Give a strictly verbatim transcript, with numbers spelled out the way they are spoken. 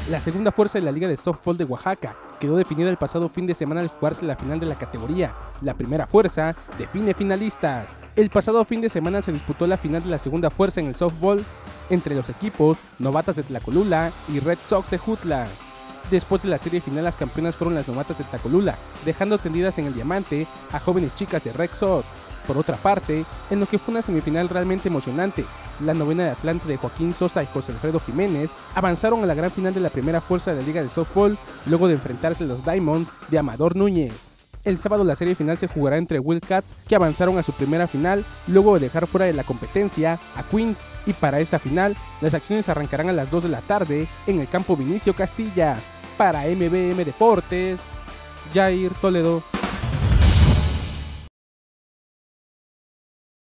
La segunda fuerza de la Liga de Softball de Oaxaca quedó definida el pasado fin de semana al jugarse la final de la categoría. La primera fuerza define finalistas. El pasado fin de semana se disputó la final de la segunda fuerza en el softball entre los equipos Novatas de Tlacolula y Red Sox de Jutla. Después de la serie final, las campeonas fueron las Novatas de Tlacolula, dejando tendidas en el diamante a jóvenes chicas de Red Sox. Por otra parte, en lo que fue una semifinal realmente emocionante, la novena de Atlante de Joaquín Sosa y José Alfredo Jiménez avanzaron a la gran final de la primera fuerza de la Liga de Softball luego de enfrentarse a los Diamonds de Amador Núñez. El sábado la serie final se jugará entre Wildcats, que avanzaron a su primera final luego de dejar fuera de la competencia a Queens, y para esta final las acciones arrancarán a las dos de la tarde en el campo Vinicio Castilla. Para M B M Deportes, Jair Toledo.